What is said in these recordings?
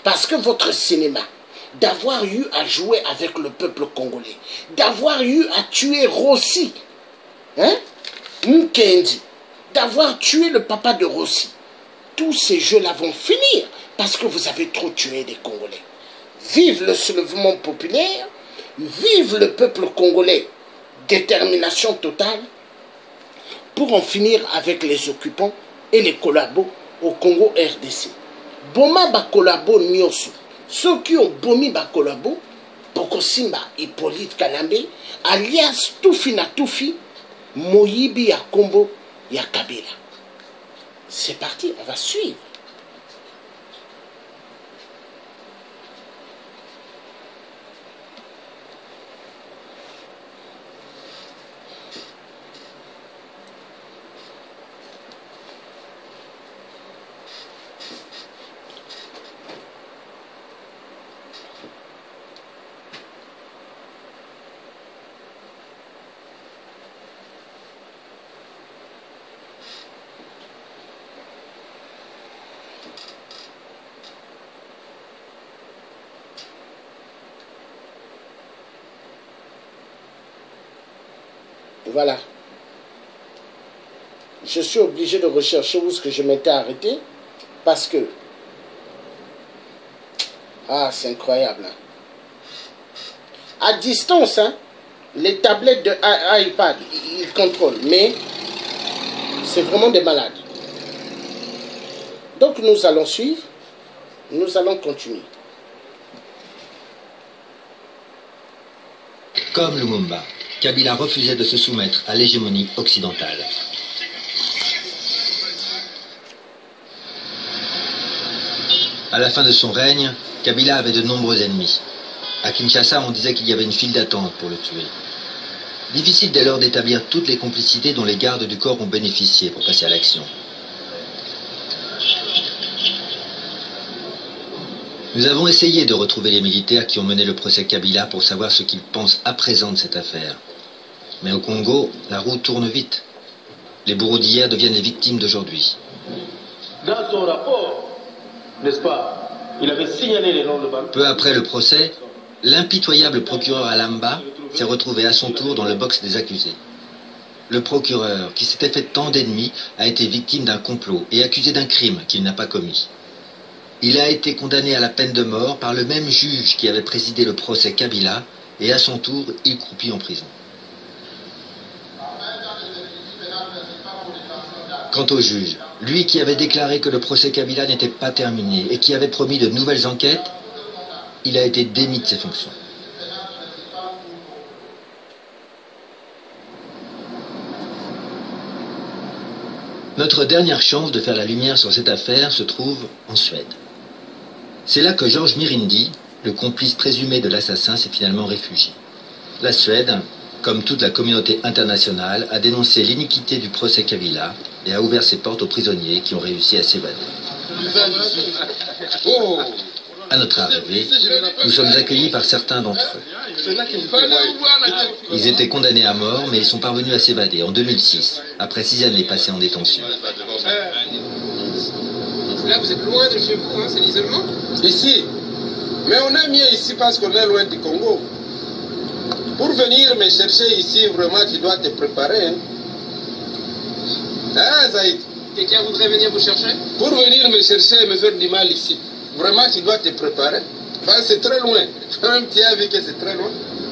Parce que votre cinéma, d'avoir eu à jouer avec le peuple congolais, d'avoir eu à tuer Rossi, hein, Mukendi, d'avoir tué le papa de Rossi, tous ces jeux-là vont finir parce que vous avez trop tué des Congolais. Vive le soulèvement populaire, vive le peuple congolais, détermination totale pour en finir avec les occupants et les collabos au Congo RDC. Boma ba collabo nyoso, ceux qui ont bomi ba collabo, Bokosimba Hippolyte Kalambe, alias Toufi na Toufi, Moyibi ya Kombo ya Kabila. C'est parti, on va suivre. Voilà. Je suis obligé de rechercher où est-ce que je m'étais arrêté parce que... Ah, c'est incroyable. Hein. À distance, hein, les tablettes de iPad, ils contrôlent, mais c'est vraiment des malades. Donc nous allons suivre, nous allons continuer. Comme Lumumba, Kabila refusait de se soumettre à l'hégémonie occidentale. À la fin de son règne, Kabila avait de nombreux ennemis. À Kinshasa, on disait qu'il y avait une file d'attente pour le tuer. Difficile dès lors d'établir toutes les complicités dont les gardes du corps ont bénéficié pour passer à l'action. Nous avons essayé de retrouver les militaires qui ont mené le procès Kabila pour savoir ce qu'ils pensent à présent de cette affaire. Mais au Congo, la roue tourne vite. Les bourreaux d'hier deviennent les victimes d'aujourd'hui. Dans son rapport, n'est-ce pas, il avait signalé les noms de Bambi. Peu après le procès, l'impitoyable procureur Alamba s'est retrouvé à son tour dans le box des accusés. Le procureur, qui s'était fait tant d'ennemis, a été victime d'un complot et accusé d'un crime qu'il n'a pas commis. Il a été condamné à la peine de mort par le même juge qui avait présidé le procès Kabila et à son tour, il croupit en prison. Quant au juge, lui qui avait déclaré que le procès Kabila n'était pas terminé et qui avait promis de nouvelles enquêtes, il a été démis de ses fonctions. Notre dernière chance de faire la lumière sur cette affaire se trouve en Suède. C'est là que Georges Mirindi, le complice présumé de l'assassin, s'est finalement réfugié. La Suède, comme toute la communauté internationale, a dénoncé l'iniquité du procès Kabila et a ouvert ses portes aux prisonniers qui ont réussi à s'évader. À notre arrivée, nous sommes accueillis par certains d'entre eux. Ils étaient condamnés à mort, mais ils sont parvenus à s'évader en 2006, après 6 années passées en détention. Là, vous êtes loin de chez vous, hein, c'est l'isolement. Ici. Mais on est mieux ici parce qu'on est loin du Congo. Pour venir me chercher ici, vraiment, tu dois te préparer. Hein, hein Zaïd? Quelqu'un voudrait venir vous chercher? Pour venir me chercher et me faire du mal ici, vraiment, tu dois te préparer. Enfin, c'est très loin. Même tu as vu que c'est très loin.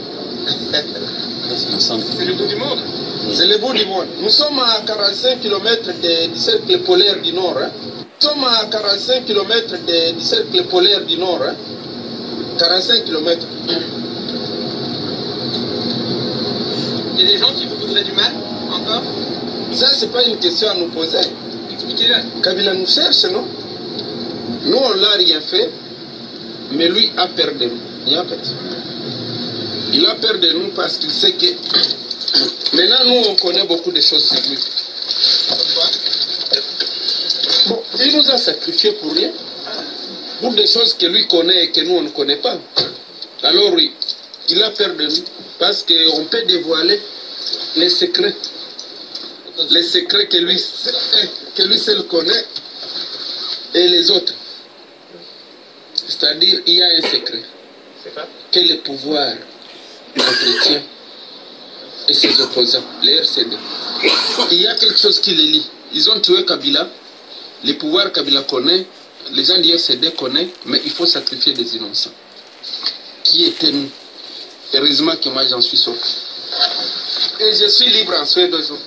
C'est le bout du monde. C'est le bout du monde. Nous sommes à 45 km du cercle polaire du Nord. Hein. Nous sommes à 45 km du cercle polaire du Nord. Hein. 45 km. Il y a des gens qui vous voudraient du mal, encore? Ça, c'est pas une question à nous poser. Expliquez-le. Kabila nous cherche, non? Nous, on l'a rien fait, mais lui a peur de nous. Il a peur. Il a peur de nous parce qu'il sait que... Maintenant, nous, on connaît beaucoup de choses sur lui. Bon, il nous a sacrifiés pour rien. Pour des choses que lui connaît et que nous, on ne connaît pas. Alors, oui, il a peur de nous parce qu'on peut dévoiler les secrets. Les secrets que lui seul connaît et les autres. C'est-à-dire, il y a un secret que le pouvoir entretient et ses opposants, les RCD. Il y a quelque chose qui les lie. Ils ont tué Kabila, le pouvoir Kabila connaît, les gens du RCD connaissent, mais il faut sacrifier des innocents. Qui étaient nous? Heureusement que moi j'en suis sorti. Et je suis libre en Suède aujourd'hui.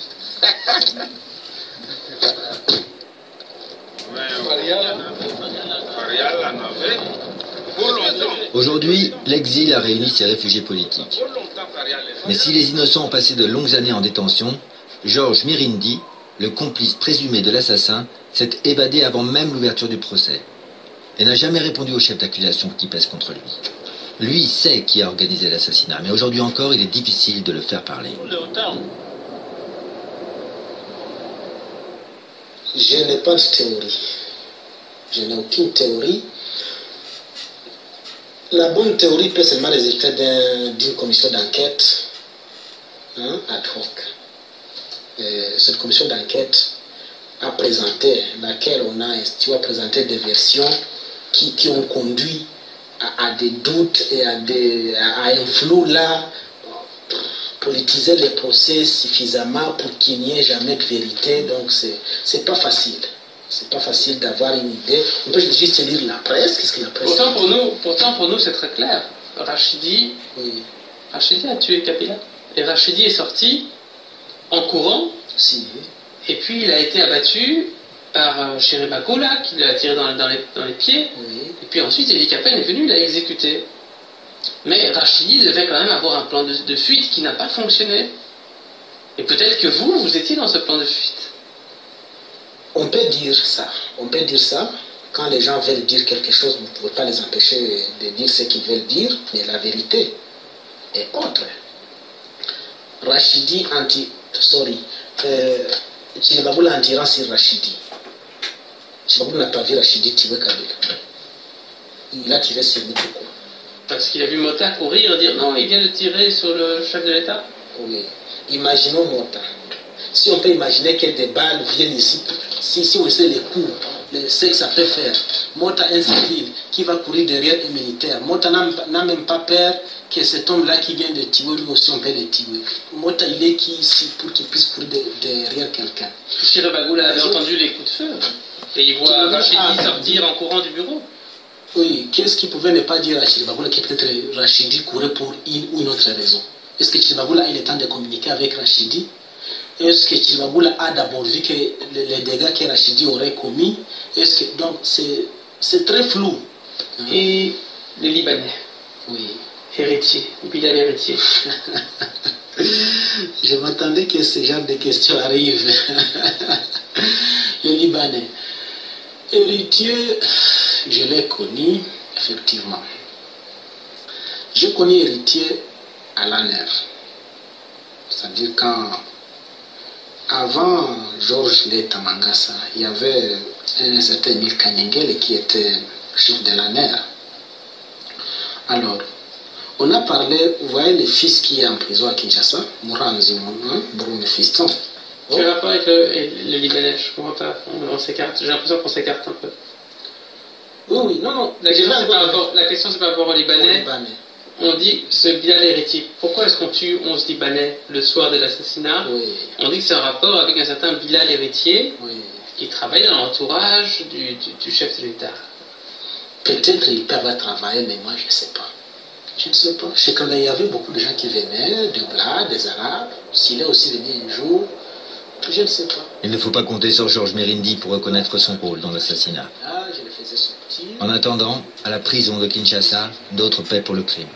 Aujourd'hui, l'exil a réuni ces réfugiés politiques. Mais si les innocents ont passé de longues années en détention, Georges Mirindi, le complice présumé de l'assassin, s'est évadé avant même l'ouverture du procès et n'a jamais répondu au chef d'accusation qui pèse contre lui. Lui sait qui a organisé l'assassinat, mais aujourd'hui encore, il est difficile de le faire parler. Je n'ai pas de théorie. Je n'ai aucune théorie. La bonne théorie peut seulement résulter d'une commission d'enquête ad hoc. Cette commission d'enquête a présenté, laquelle tu as présenté des versions qui ont conduit à des doutes et à un flou là, politiser les procès suffisamment pour qu'il n'y ait jamais de vérité. Donc c'est pas facile. C'est pas facile d'avoir une idée. On peut juste lire la presse. Qu'est-ce que la presse? Pourtant pour nous c'est très clair. Rachidi a tué Kabila. Et Rachidi est sorti en courant. Si. Et puis il a été abattu par Chiribakoula qui l'a tiré dans les pieds. Oui. Et puis ensuite Eli Kapen est venu, il l'a exécuté. Mais Rachidi devait quand même avoir un plan de fuite qui n'a pas fonctionné. Et peut-être que vous étiez dans ce plan de fuite. On peut dire ça. On peut dire ça. Quand les gens veulent dire quelque chose, vous ne pouvez pas les empêcher de dire ce qu'ils veulent dire. Mais la vérité est autre. Rachidi Chiribakoula en tirant sur Rachidi. Chiribakoula n'a pas vu Rachidi tuer Kabila. Il a tiré sur lui tout court. Parce qu'il a vu Mota courir et dire non, il vient de tirer sur le chef de l'État. Oui. Imaginons Mota. Si on peut imaginer que des balles viennent ici, si on sait les coups, ce que ça peut faire. Mota, un civil qui va courir derrière un militaire. Mota n'a même pas peur que cet homme-là qui vient de tuer, lui aussi on peut le tuer. Mota, il est qui ici pour qu'il puisse courir derrière quelqu'un? Chiribakoula avait entendu les coups de feu. Et il voit Rachidi sortir en courant du bureau. Oui, qu'est-ce qu'il pouvait ne pas dire à Chiribakoula que peut-être Rachidi courait pour une ou une autre raison? Est-ce que Chiribakoula a eu le temps de communiquer avec Rachidi? Est-ce que Chiribakoula a d'abord vu que les dégâts que Rachidi aurait commis? Est-ce que donc c'est très flou. Et les Libanais, Oui. héritiers, Bilal héritier. Je m'attendais que ce genre de questions arrivent. Les Libanais. Héritier, je l'ai connu, effectivement. Je connais héritier à l'ANER. C'est-à-dire quand, avant Georges Leta Mangasa, il y avait un certain Emile Kanyengele qui était chef de l'ANER. Alors, on a parlé, vous voyez le fils qui est en prison à Kinshasa, Mouranzi, Bruno Fiston. Quel rapport avec le Libanais? Je comprends pas. On s'écarte. J'ai l'impression qu'on s'écarte un peu. Oui, non. La question c'est par rapport au Libanais. On dit ce Bilal héritier. Pourquoi est-ce qu'on tue 11 Libanais le soir de l'assassinat? On dit que c'est un rapport avec un certain Bilal héritier qui travaille dans l'entourage du chef de l'État. Peut-être il peut avoir travaillé, mais moi je ne sais pas. Je ne sais pas. Chez Kanda, il y avait beaucoup de gens qui venaient, des Blancs, des Arabes. S'il est aussi venu un jour, je ne sais pas. Il ne faut pas compter sur Georges Mirindi pour reconnaître son rôle dans l'assassinat. Là, je le faisais sortir. En attendant, à la prison de Kinshasa, d'autres paient pour le crime.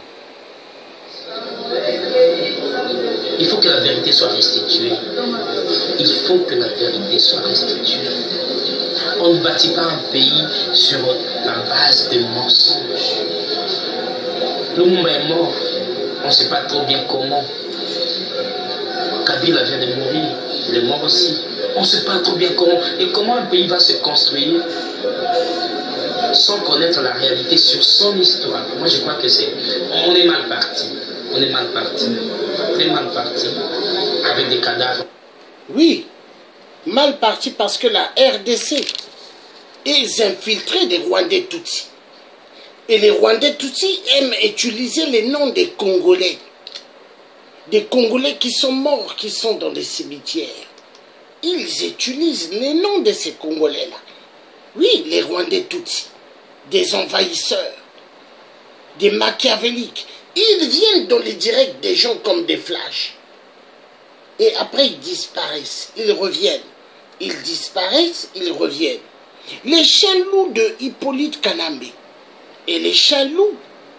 Il faut que la vérité soit restituée. Il faut que la vérité soit restituée. On ne bâtit pas un pays sur la base de mensonges. Lumumba est mort. On ne sait pas trop bien comment. Kabila vient de mourir. Il est mort aussi. On ne sait pas trop bien comment. Et comment un pays va se construire sans connaître la réalité sur son histoire? Moi, je crois que on est mal parti. On est mal parti. Très mal parti. Avec des cadavres. Oui, mal parti parce que la RDC est infiltrée des Rwandais Tutsis. Et les Rwandais Tutsis aiment utiliser les noms des Congolais. Des Congolais qui sont morts, qui sont dans des cimetières. Ils utilisent les noms de ces Congolais-là. Oui, les Rwandais Tutsis. Des envahisseurs. Des machiavéliques. Ils viennent dans les directs des gens comme des flashs. Et après, ils disparaissent. Ils reviennent. Ils disparaissent, ils reviennent. Les chiens loups de Hippolyte Kanambe et les chiens loups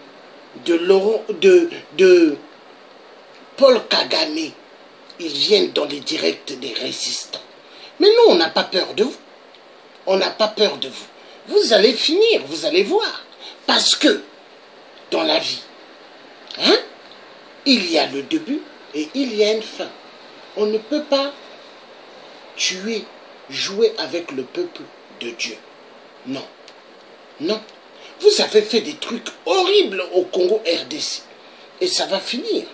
de Paul Kagame, ils viennent dans les directs des résistants. Mais nous, on n'a pas peur de vous. On n'a pas peur de vous. Vous allez finir, vous allez voir. Parce que, dans la vie, hein, il y a le début et il y a une fin. On ne peut pas tuer, jouer avec le peuple de Dieu. Non. Non. Vous avez fait des trucs horribles au Congo RDC. Et ça va finir.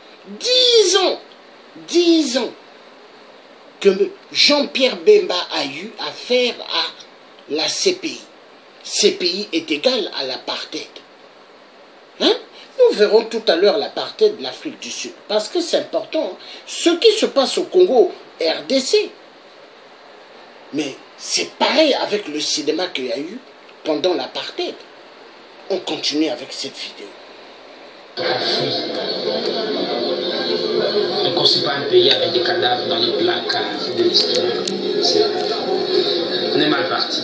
10 ans que Jean-Pierre Bemba a eu affaire à la CPI. CPI est égal à l'apartheid. Hein? Nous verrons tout à l'heure l'apartheid de l'Afrique du Sud. Parce que c'est important. Hein? Ce qui se passe au Congo RDC. Mais c'est pareil avec le cinéma qu'il y a eu pendant l'apartheid. On continue avec cette vidéo. On ne construit pas un pays avec des cadavres dans les placards de l'histoire. On est mal parti.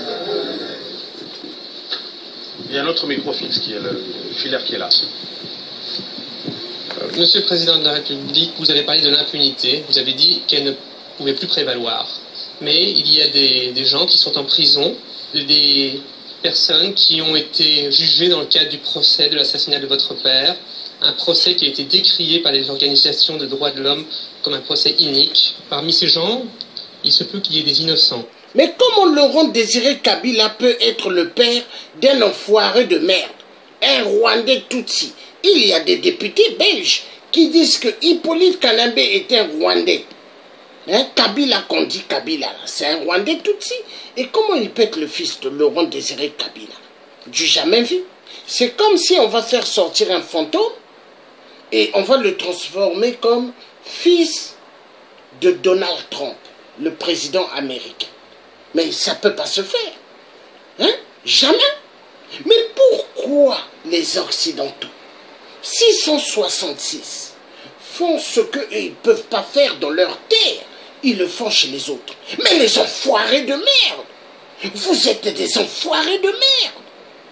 Il y a un autre micro fixe qui est le filaire qui est là. Monsieur le Président de la République, vous avez parlé de l'impunité. Vous avez dit qu'elle ne pouvait plus prévaloir. Mais il y a des gens qui sont en prison, des personnes qui ont été jugées dans le cadre du procès de l'assassinat de votre père, un procès qui a été décrié par les organisations de droits de l'homme comme un procès inique. Parmi ces gens, il se peut qu'il y ait des innocents. Mais comment Laurent Désiré Kabila peut être le père d'un enfoiré de merde, un Rwandais Tutsi? Il y a des députés belges qui disent que Hippolyte Kanambe est un Rwandais. Hein? Kabila, qu'on dit Kabila, c'est un Rwandais Tutsi. Et comment il peut être le fils de Laurent Désiré Kabila? Du jamais vu. C'est comme si on va faire sortir un fantôme et on va le transformer comme fils de Donald Trump, le président américain. Mais ça ne peut pas se faire. Hein? Jamais. Mais pourquoi les Occidentaux, 666, font ce qu'ils ne peuvent pas faire dans leur terre? Ils le font chez les autres. Mais les enfoirés de merde! Vous êtes des enfoirés de merde!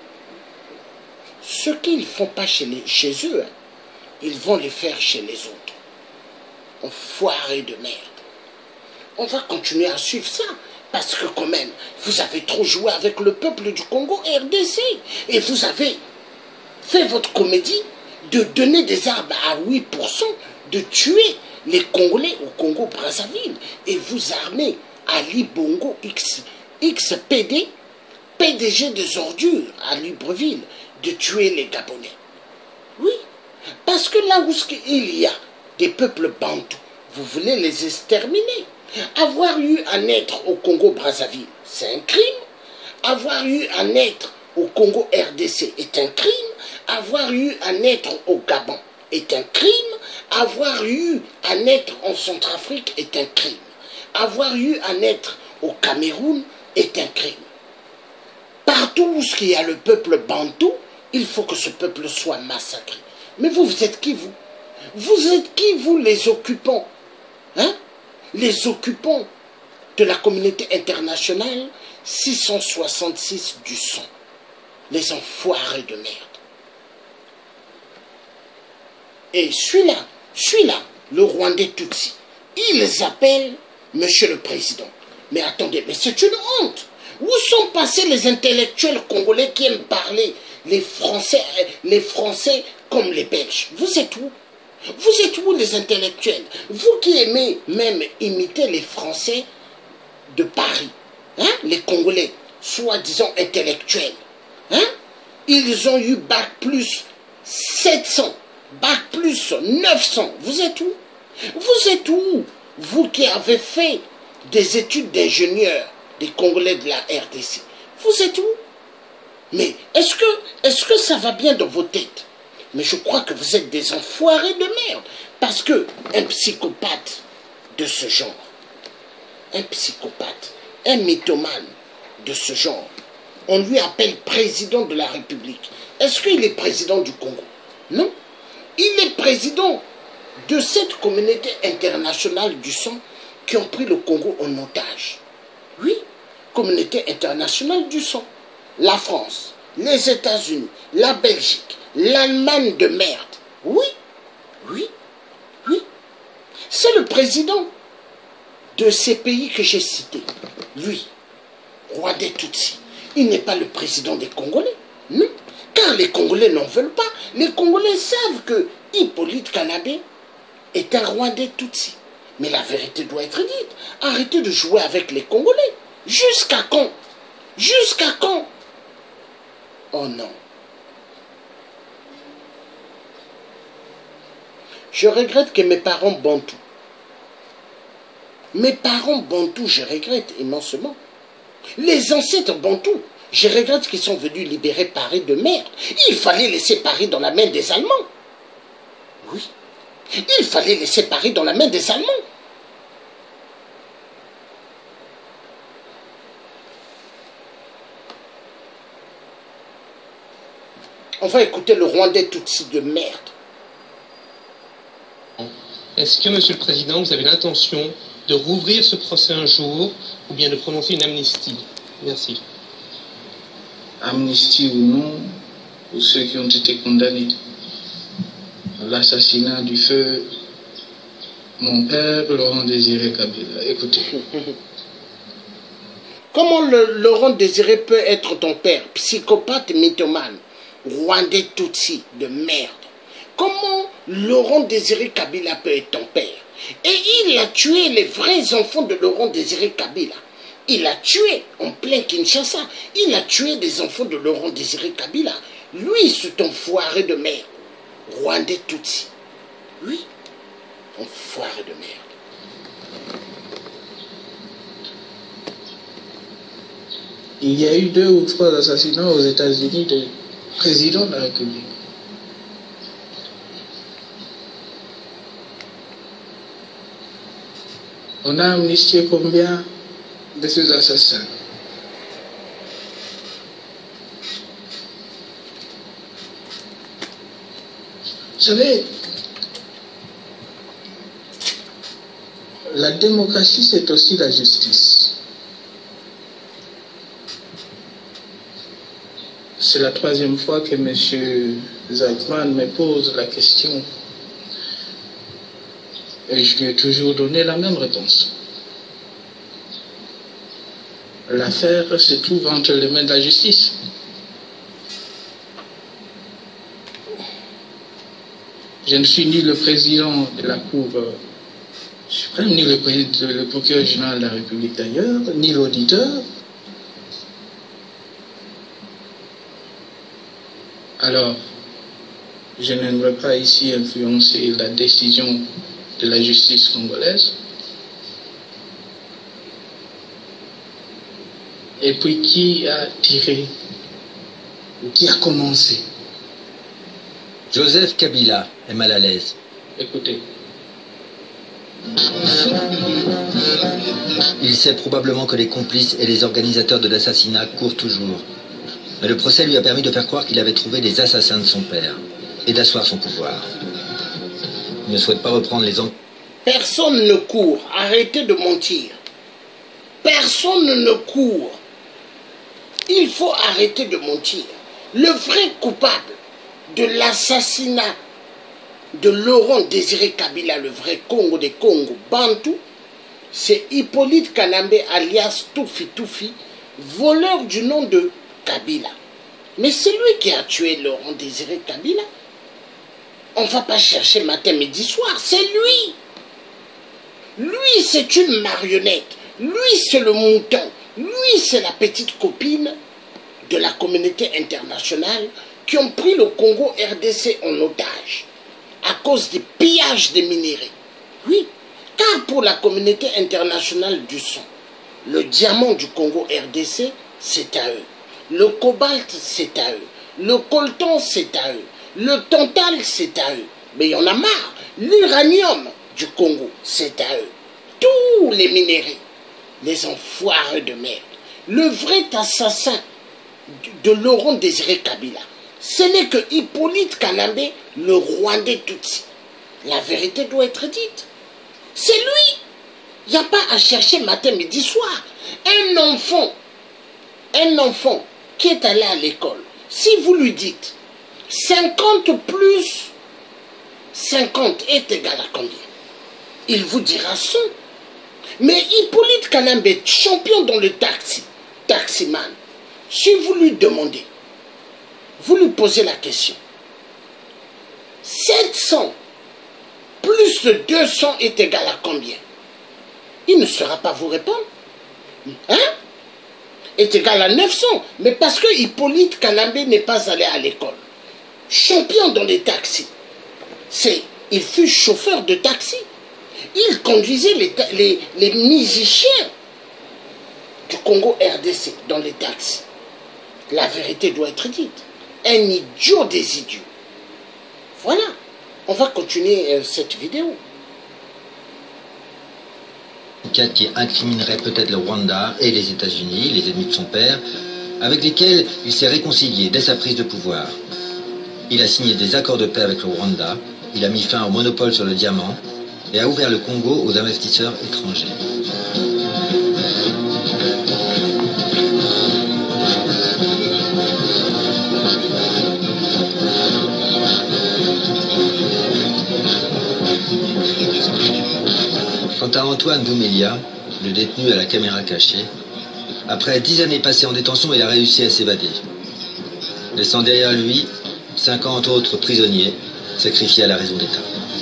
Ce qu'ils ne font pas chez eux, hein, ils vont les faire chez les autres. Enfoirés de merde. On va continuer à suivre ça. Parce que quand même, vous avez trop joué avec le peuple du Congo RDC. Et vous avez fait votre comédie de donner des armes à 8%, de tuer les Congolais au Congo-Brazzaville. Et vous armez Ali Bongo XPD, PDG des ordures à Libreville, de tuer les Gabonais. Oui, parce que là où il y a des peuples bantous, vous voulez les exterminer. Avoir eu un être au Congo-Brazzaville, c'est un crime. Avoir eu un être au Congo RDC est un crime. Avoir eu un être au Gabon est un crime. Avoir eu un être en Centrafrique est un crime. Avoir eu un être au Cameroun est un crime. Partout où il y a le peuple bantou, il faut que ce peuple soit massacré. Mais vous êtes qui, vous? Vous êtes qui, vous, les occupants? Hein? Les occupants de la communauté internationale, 666 du sang. Les enfoirés de merde. Et celui-là, le Rwandais Tutsi, ils appellent Monsieur le Président. Mais attendez, mais c'est une honte. Où sont passés les intellectuels congolais qui aiment parler les Français comme les Belges? Vous êtes où? Vous êtes où les intellectuels? Vous qui aimez même imiter les Français de Paris, hein? Les Congolais, soi-disant intellectuels. Hein? Ils ont eu Bac plus 700, Bac plus 900. Vous êtes où? Vous êtes où? Vous qui avez fait des études d'ingénieur, des Congolais de la RDC. Vous êtes où? Mais est-ce Est-ce que ça va bien dans vos têtes? Mais je crois que vous êtes des enfoirés de merde. Parce que un psychopathe de ce genre, un psychopathe, un mythomane de ce genre, on lui appelle président de la République. Est-ce qu'il est président du Congo? Non. Il est président de cette communauté internationale du sang qui ont pris le Congo en otage. Oui, communauté internationale du sang. La France, les États-Unis, la Belgique, l'Allemagne de merde. Oui, oui, oui. C'est le président de ces pays que j'ai cités. Lui, roi des Tutsis. Il n'est pas le président des Congolais. Non. Car les Congolais n'en veulent pas. Les Congolais savent que Hippolyte Kanabé est un roi des Tutsis. Mais la vérité doit être dite. Arrêtez de jouer avec les Congolais. Jusqu'à quand? Jusqu'à quand? Oh non. Je regrette que mes parents bantous. Mes parents bantous, je regrette immensément. Les ancêtres bantous, je regrette qu'ils sont venus libérer Paris de merde. Il fallait laisser Paris dans la main des Allemands. Oui. Il fallait laisser Paris dans la main des Allemands. On va écouter le Rwandais Tutsi de merde. Est-ce que, Monsieur le Président, vous avez l'intention de rouvrir ce procès un jour ou bien de prononcer une amnistie? Merci. Amnistie ou non, pour ceux qui ont été condamnés. L'assassinat du feu, mon père, Laurent Désiré Kabila. Écoutez. Comment Laurent Désiré peut être ton père? Psychopathe mythomane, Rwandais Tutsi de merde. Comment Laurent Désiré Kabila peut être ton père? Et il a tué les vrais enfants de Laurent Désiré Kabila. Il a tué en plein Kinshasa. Il a tué des enfants de Laurent Désiré Kabila. Lui, c'est un enfoiré de merde. Rwandais Tutsi. Oui, enfoiré de merde. Il y a eu 2 ou 3 assassinats aux États-Unis de président de la République. On a amnistié combien de ces assassins? Vous savez, la démocratie, c'est aussi la justice. C'est la 3e fois que M. Zachman me pose la question. Et je lui ai toujours donné la même réponse. L'affaire se trouve entre les mains de la justice. Je ne suis ni le président de la Cour suprême, ni le procureur général de la République d'ailleurs, ni l'auditeur. Alors, je n'aimerais pas ici influencer la décision de la justice congolaise. Et puis qui a tiré, ou qui a commencé? Joseph Kabila est mal à l'aise. Écoutez. Il sait probablement que les complices et les organisateurs de l'assassinat courent toujours. Mais le procès lui a permis de faire croire qu'il avait trouvé les assassins de son père et d'asseoir son pouvoir. Il ne souhaite pas reprendre les enquêtes. Personne ne court. Arrêtez de mentir. Personne ne court. Il faut arrêter de mentir. Le vrai coupable de l'assassinat de Laurent Désiré Kabila, le vrai Congo des Congo, Bantou, c'est Hippolyte Kanabé alias Toufi Toufi, voleur du nom de Kabila. Mais c'est lui qui a tué Laurent Désiré Kabila. On ne va pas chercher matin, midi, soir. C'est lui. Lui, c'est une marionnette. Lui, c'est le mouton. Lui, c'est la petite copine de la communauté internationale qui ont pris le Congo RDC en otage à cause des pillages des minéraux. Oui, car pour la communauté internationale du sang, le diamant du Congo RDC, c'est à eux. Le cobalt, c'est à eux. Le coltan, c'est à eux. Le tantal, c'est à eux. Mais il y en a marre. L'uranium du Congo, c'est à eux. Tous les minéraux, les enfoirés de merde. Le vrai assassin de Laurent Désiré Kabila, ce n'est que Hippolyte Kanambe, le Rwandais Tutsi. La vérité doit être dite. C'est lui. Il n'y a pas à chercher matin, midi, soir. Un enfant qui est allé à l'école, si vous lui dites 50 plus 50 est égal à combien? Il vous dira 100. Mais Hippolyte Kanambe, champion dans le taximan, si vous lui demandez, vous lui posez la question, 700 plus 200 est égal à combien? Il ne saura pas vous répondre. Hein? Est égal à 900. Mais parce que Hippolyte Kanambe n'est pas allé à l'école. Champion dans les taxis. Il fut chauffeur de taxi. Il conduisait les musiciens du Congo RDC dans les taxis. La vérité doit être dite. Un idiot des idiots. Voilà. On va continuer cette vidéo. Qui incriminerait peut-être le Rwanda et les États-Unis, les ennemis de son père, avec lesquels il s'est réconcilié dès sa prise de pouvoir. Il a signé des accords de paix avec le Rwanda, il a mis fin au monopole sur le diamant et a ouvert le Congo aux investisseurs étrangers. Quant à Antoine Doumélia, le détenu à la caméra cachée, après 10 années passées en détention, il a réussi à s'évader, laissant derrière lui 50 autres prisonniers sacrifiés à la raison d'État.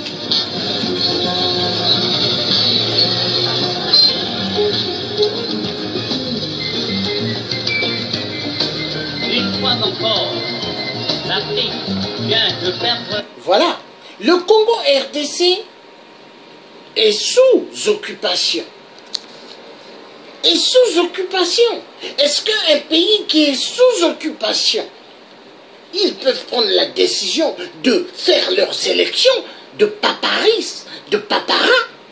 Une fois encore, l'Afrique vient de perdre... Voilà, le Congo RDC est sous occupation. Est sous occupation. Est-ce qu'un pays qui est sous occupation, ils peuvent prendre la décision de faire leurs élections de paparis, de papara?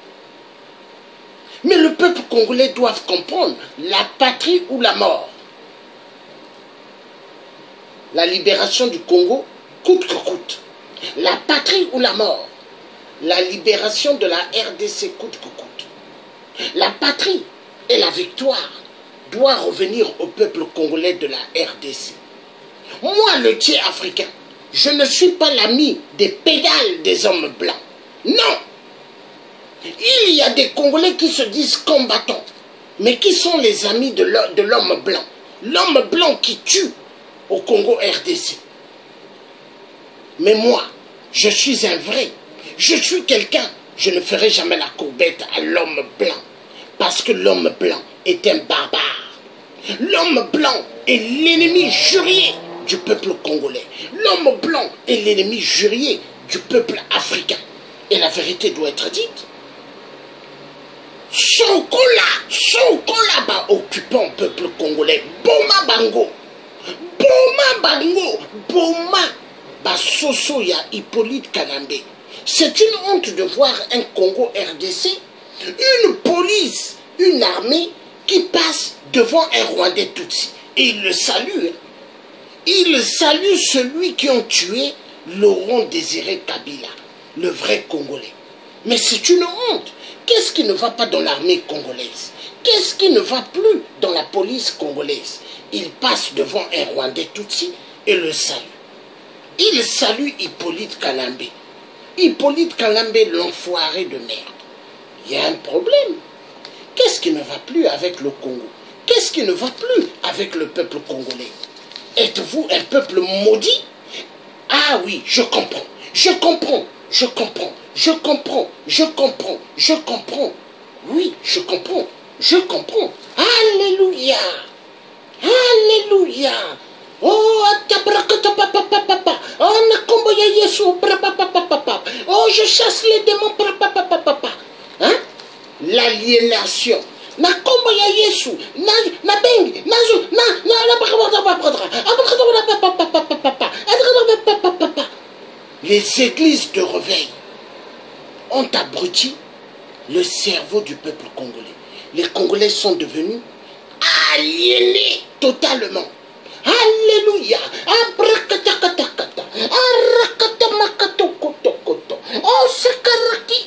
Mais le peuple congolais doit comprendre la patrie ou la mort. La libération du Congo coûte que coûte. La patrie ou la mort. La libération de la RDC coûte que coûte. La patrie et la victoire doivent revenir au peuple congolais de la RDC. Moi, le tiers africain, je ne suis pas l'ami des pédales des hommes blancs. Non! Il y a des Congolais qui se disent combattants, mais qui sont les amis de l'homme blanc. L'homme blanc qui tue au Congo RDC. Mais moi, je suis un vrai. Je suis quelqu'un, je ne ferai jamais la courbette à l'homme blanc. Parce que l'homme blanc est un barbare. L'homme blanc est l'ennemi jurier du peuple congolais. L'homme blanc est l'ennemi jurier du peuple africain. Et la vérité doit être dite. Sonkola ba occupant peuple congolais. Boma bango. Boma bango. Boma ba soso ya Hippolyte Kanambe. C'est une honte de voir un Congo RDC, une police, une armée qui passe devant un Rwandais Tutsi. Et il le salue. Il salue celui qui a tué Laurent Désiré Kabila, le vrai Congolais. Mais c'est une honte. Qu'est-ce qui ne va pas dans l'armée congolaise? Qu'est-ce qui ne va plus dans la police congolaise? Il passe devant un Rwandais Tutsi et le salue. Il salue Hippolyte Kanambe. Hippolyte Kanambe, l'enfoiré de merde. Il y a un problème. Qu'est-ce qui ne va plus avec le Congo? Qu'est-ce qui ne va plus avec le peuple congolais? Êtes-vous un peuple maudit? Ah oui, je comprends. Je comprends. Je comprends. Je comprends. Je comprends. Je comprends. Oui, je comprends. Je comprends. Alléluia. Alléluia. Oh, papa. Oh, nakomboya Yesu, papa. Oh, je chasse les démons, papa. Hein? L'aliénation. Nakomboya Yesu, na bengi, nazu, na Les églises de réveil ont abruti le cerveau du peuple congolais. Les Congolais sont devenus aliénés totalement. Alléluia. Abrakatakata. Arakatamakatokotokoto. Osakaraki.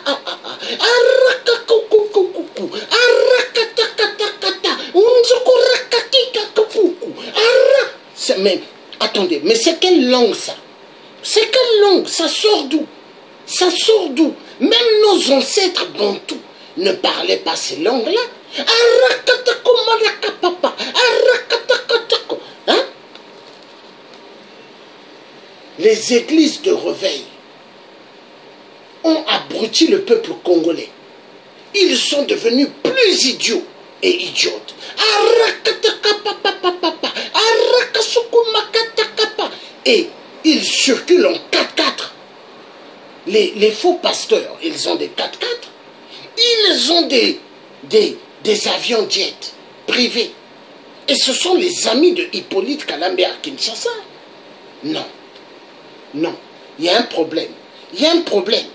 Arakakukukuku. Arakatakatakata. Unzukurakakikakuku. Mais attendez, mais c'est quelle langue ça? C'est quelle langue? Ça sort d'où? Ça sort d'où? Même nos ancêtres bantous ne parlaient pas ces langues-là. Hein? Les églises de réveil ont abruti le peuple congolais. Ils sont devenus plus idiots et idiotes. Et ils circulent en 4x4. Les faux pasteurs, ils ont des 4x4. Ils ont des avions jet privés. Et ce sont les amis de Hippolyte Kalambé à Kinshasa. Non. Non. Il y a un problème. Il y a un problème.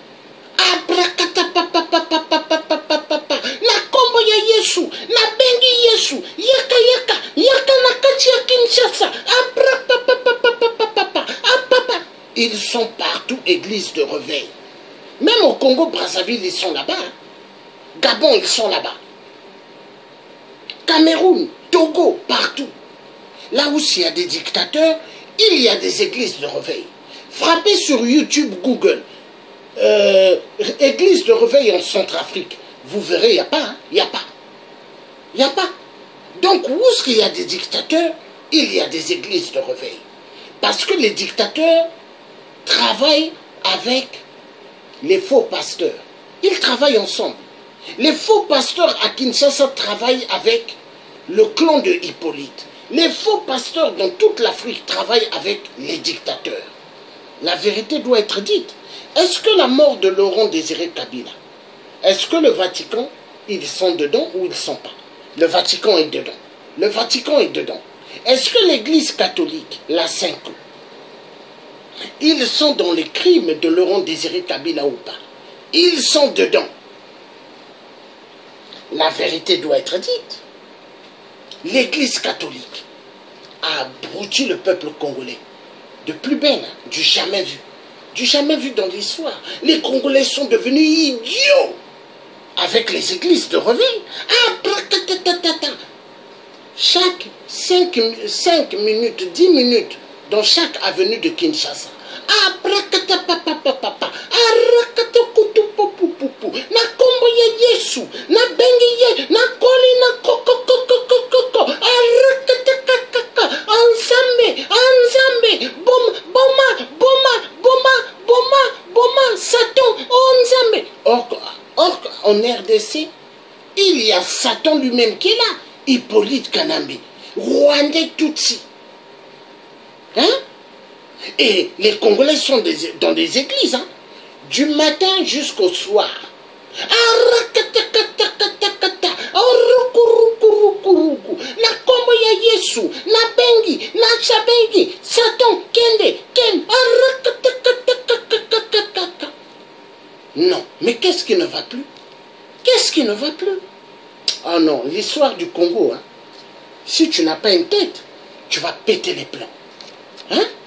Na kombo ya Yesu, na bengi Yesu, yaka yaka, yaka na kati ya Kinshasa. Ils sont partout, églises de réveil. Même au Congo-Brazzaville, ils sont là-bas. Gabon, ils sont là-bas. Cameroun, Togo, partout. Là où il y a des dictateurs, il y a des églises de réveil. Frappez sur YouTube, Google, église de réveil en Centrafrique. Vous verrez, il n'y a pas. Hein? Il n'y a pas. Il n'y a pas. Donc, où est-ce qu'il y a des dictateurs, il y a des églises de réveil. Parce que les dictateurs travaillent avec les faux pasteurs. Ils travaillent ensemble. Les faux pasteurs à Kinshasa travaillent avec le clan de Hippolyte. Les faux pasteurs dans toute l'Afrique travaillent avec les dictateurs. La vérité doit être dite. Est-ce que la mort de Laurent Désiré Kabila, est-ce que le Vatican, ils sont dedans ou ils ne sont pas? Le Vatican est dedans. Le Vatican est dedans. Est-ce que l'Église catholique, la Cinco, ils sont dans les crimes de Laurent Désiré Kabila ou pas? Ils sont dedans. La vérité doit être dite. L'Église catholique a abruti le peuple congolais. De plus belle, du jamais vu. Du jamais vu dans l'histoire. Les Congolais sont devenus idiots avec les églises de réveil. Chaque 5 minutes, 10 minutes, dans chaque avenue de Kinshasa. Na kombo ya Yesu, na bengi ye, na koli na koko, ensemble, boma, Satan, ensemble. Or, en RDC, il y a Satan lui-même qui est là, Hippolyte Kanambi, Rwandais Tutsi. Hein? Et les Congolais sont dans des églises, hein? Du matin jusqu'au soir. Na kombo ya Yesu, na bengi, na chabengi, Satan, kende, ken, non, mais qu'est-ce qui ne va plus? Qu'est-ce qui ne va plus? Oh non, l'histoire du Congo, hein? Si tu n'as pas une tête, tu vas péter les plombs. Hein?